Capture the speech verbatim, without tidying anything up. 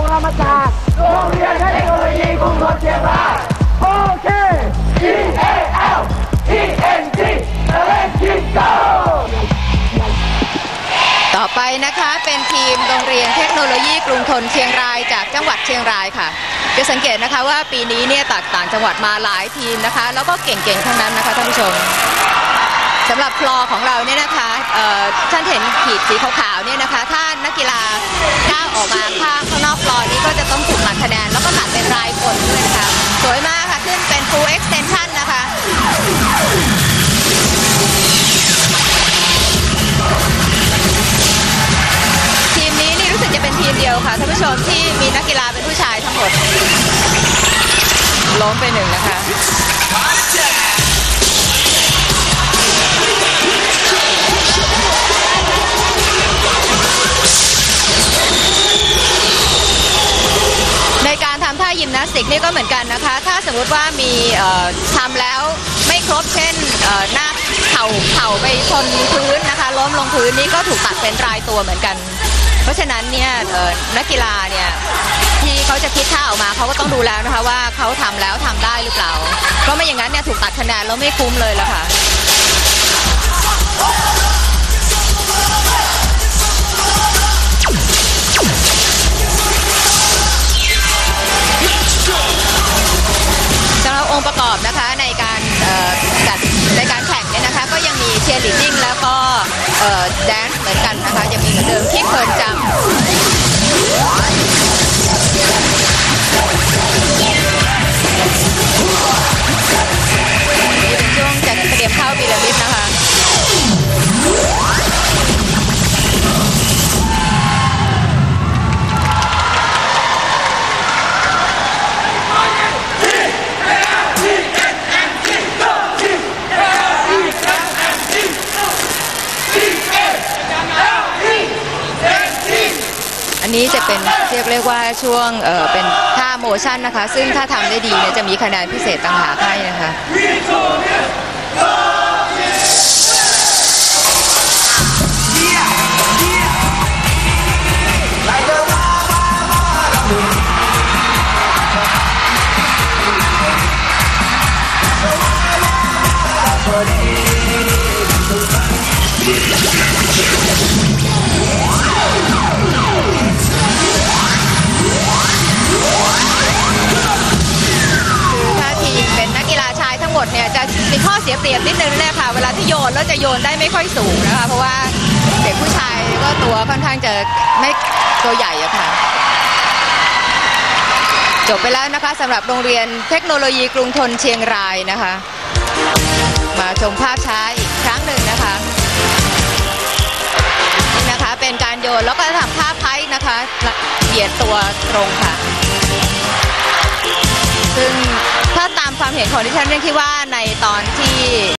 เรามาจากโรงเรียนเทคโนโลยีกรุงทนเชียงรายโอเค E A L E N T เล่นคิดโกต่อไปนะคะเป็นทีมโรงเรียนเทคโนโลยีกรุงทนเชียงรายจากจังหวัดเชียงรายค่ะจะสังเกตนะคะว่าปีนี้เนี่ยต่างต่างจังหวัดมาหลายทีมนะคะแล้วก็เก่งๆทั้งนั้นนะคะท่านผู้ชมสำหรับฟลอร์ของเราเนี่ยนะคะท่านเห็นขีดสีขาวๆเนี่ยนะคะถ้านักกีฬาก้าวออกมาข้างข้างนอกฟลอร์นี้ก็จะต้องถูกตัดคะแนนแล้วก็ตัดเป็นรายคนด้วยนะคะสวยมากค่ะขึ้นเป็น full extension นะคะทีมนี้นี่รู้สึกจะเป็นทีมเดียวค่ะท่านผู้ชมที่มีนักกีฬาเป็นผู้ชายทั้งหมดล้มไปหนึ่งนะคะในการทำท่ายิมนาสติกนี่ก็เหมือนกันนะคะถ้าสมมุติว่ามีทำแล้วไม่ครบเช่นหน้าเข่าเข่าไปชนพื้นนะคะล้มลงพื้นนี่ก็ถูกตัดเป็นรายตัวเหมือนกันเพราะฉะนั้นเนี่ยนักกีฬาเนี่ยที่เขาจะคิดท่าออกมาเขาก็ต้องดูแล้วนะคะว่าเขาทำแล้วทำได้หรือเปล่าเพราะไม่อย่างนั้นเนี่ยถูกตัดคะแนนแล้วไม่คุ้มเลยละค่ะสำหรับองค์ประกอบนะคะในการจัดในการแข่งเนี่ยนะคะก็ยังมีเชียร์ลีดดิ้งแล้วก็แดนซ์เหมือนกันนะคะยังมีเหมือนเดิมคิดเคิร์นจัมป์นี่เป็นช่วงจะเตรียมเข้าพีระมิดนะคะอันนี้จะเป็นเรียกเรียกว่าช่วงเออเป็นท่าโมชั่นนะคะซึ่งถ้าทำได้ดีเนี่ยจะมีคะแนนพิเศษต่างหากให้นะคะเนี่ยจะมีข้อเสียเปรียบนิดนึงนะคะเวลาที่โยนแล้วจะโยนได้ไม่ค่อยสูงนะคะเพราะว่าเด็กผู้ชายก็ตัวค่อนข้างจะไม่ตัวใหญ่อะค่ะจบไปแล้วนะคะสำหรับโรงเรียนเทคโนโลยีกรุงทนเชียงรายนะคะมาชมภาพช้าอีกครั้งหนึ่งนะคะนี่นะคะเป็นการโยนแล้วก็ทำภาพไพ่นะคะเหยียดตัวตรงค่ะซึ่งถ้าตามความเห็นของดิฉันเรื่องที่ว่าในตอนที่